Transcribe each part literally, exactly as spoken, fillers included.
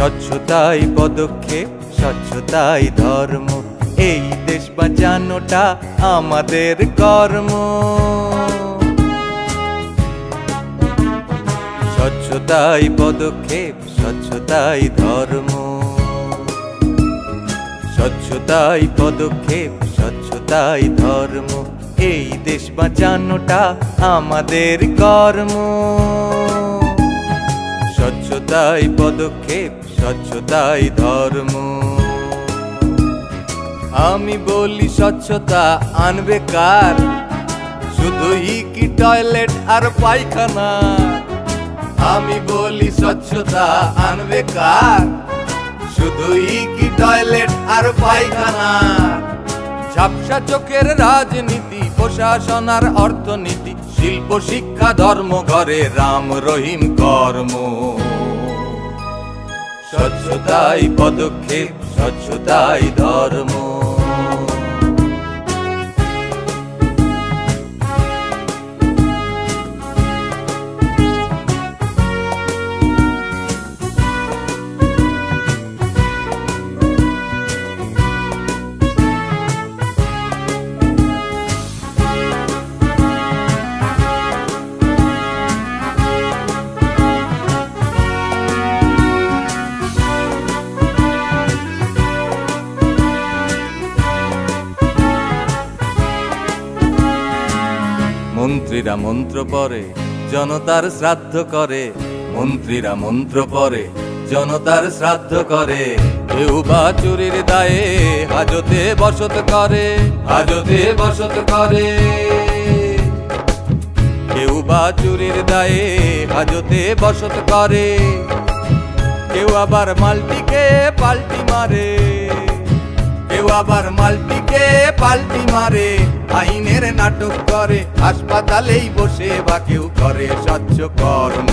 স্বচ্ছতাই পদক্ষেপ, স্বচ্ছতাই ধর্ম, এই দেশ বাঁচানোটা আমাদের কর্ম। স্বচ্ছতাই পদক্ষেপ, স্বচ্ছতাই ধর্ম, স্বচ্ছতাই পদক্ষেপ, স্বচ্ছতাই ধর্ম, এই দেশ বাঁচানোটা আমাদের কর্ম। স্বচ্ছতাই পদক্ষেপ, স্বচ্ছতাই ধর্ম। আমি বলি স্বচ্ছতা আনবে কার, শুধুই কি টয়লেট আর পায়খানা? আমি বলি স্বচ্ছতা আনবে কার, শুধুই কি টয়লেট আর পায়খানা? ঝাপসা চোখের রাজনীতি, প্রশাসন আর অর্থনীতি, শিল্প শিক্ষা ধর্ম ঘরে রাম রহিম কর্ম। স্বচ্ছতাই পদক্ষেপ, স্বচ্ছতাই ধর্ম। মন্ত্রীরা মন্ত্র পড়ে, জনতার শ্রাদ্ধ করে, মন্ত্রীরা মন্ত্র পড়ে, জনতার শ্রাদ্ধ করে। কেউ বা চুরির দায়ে হাজতে বসত করে, হাজতে বসত করে। কেউ বা চুরির দায়ে হাজতে বসত করে। কেউ আবার মালটিকে পাল্টি মারে, কেউ আবার মালটিকে পাল্টি মারে। আইনের নাটক করে, হাসপাতালেই বসে বা কেউ করে স্বচ্ছ কর্ম।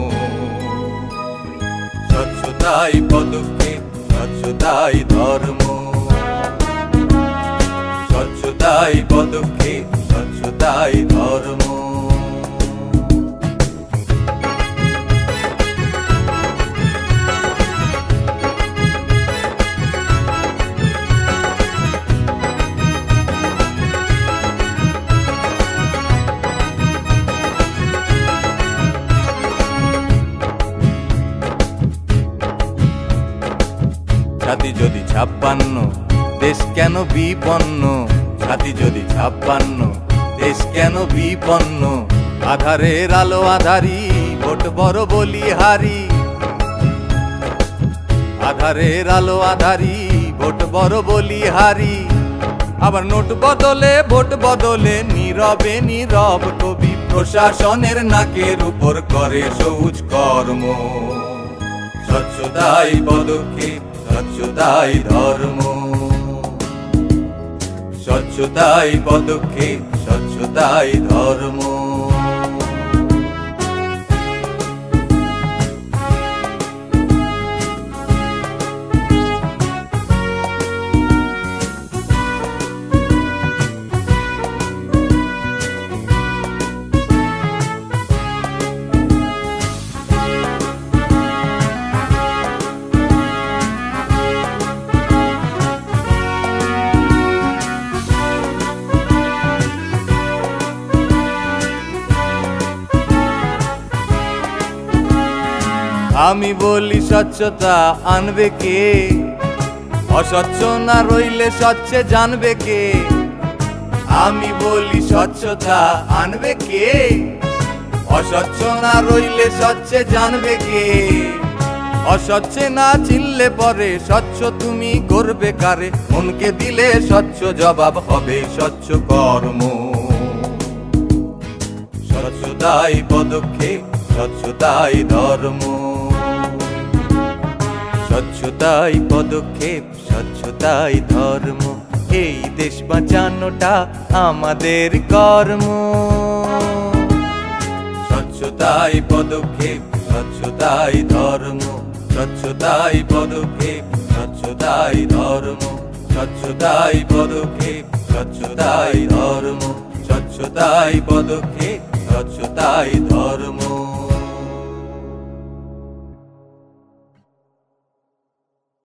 স্বচ্ছতাই পদক্ষেপ, স্বচ্ছতাই ধর্ম। স্বচ্ছতাই পদক্ষেপ, স্বচ্ছতাই ধর্ম। ছাতি যদি ছাপ্পান্ন, দেশ কেন বিপন্ন? ছাতি যদি ছাপ্পান্ন, দেশ কেন বিপন্ন? আধারের আলো আধারি, ভোট বড় বলি হারি। আধারের আলো আধারি, ভোট বড় বলি হারি। আবার নোট বদলে, ভোট বদলে, নীরবে নীরব কবি প্রশাসনের নাকের উপর করে সবুজ কর্ম। স্বচ্ছতাই পদক্ষেপ, স্বচ্ছতাই ধর্ম। স্বচ্ছতাই পদক্ষেপ, স্বচ্ছতাই ধর্ম। আমি বলি স্বচ্ছতা আনবে কে, অস্বচ্ছ না রইলে স্বচ্ছে জানবে কে? আমি বলি স্বচ্ছতা আনবে কে, অস্বচ্ছ না রইলে স্বচ্ছে জানবে কে? অস্বচ্ছে না চিনলে পরে স্বচ্ছ তুমি করবে কারে? মনকে দিলে স্বচ্ছ জবাব হবে স্বচ্ছ কর্ম। স্বচ্ছতাই পদক্ষেপ, স্বচ্ছতাই ধর্ম। স্বচ্ছতাই পদক্ষেপ, স্বচ্ছতাই ধর্ম, এই দেশ বাঁচানোটা আমাদের কর্ম। স্বচ্ছতাই পদক্ষেপ, স্বচ্ছতাই ধর্ম। স্বচ্ছতাই পদক্ষেপ, স্বচ্ছতাই ধর্ম। স্বচ্ছতাই পদক্ষেপ, স্বচ্ছতাই ধর্ম। স্বচ্ছতাই পদক্ষেপ, স্বচ্ছতাই ধর্ম।